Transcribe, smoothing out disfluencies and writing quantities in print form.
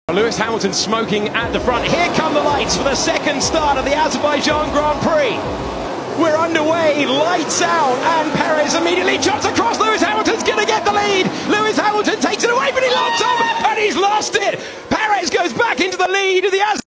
Lewis Hamilton smoking at the front. Here come the lights for the second start of the Azerbaijan Grand Prix. We're underway, lights out, and Perez immediately jumps across. Lewis Hamilton's going to get the lead. Lewis Hamilton takes it away, but he locks on, and he's lost it. Perez goes back into the lead of the Azerbaijan.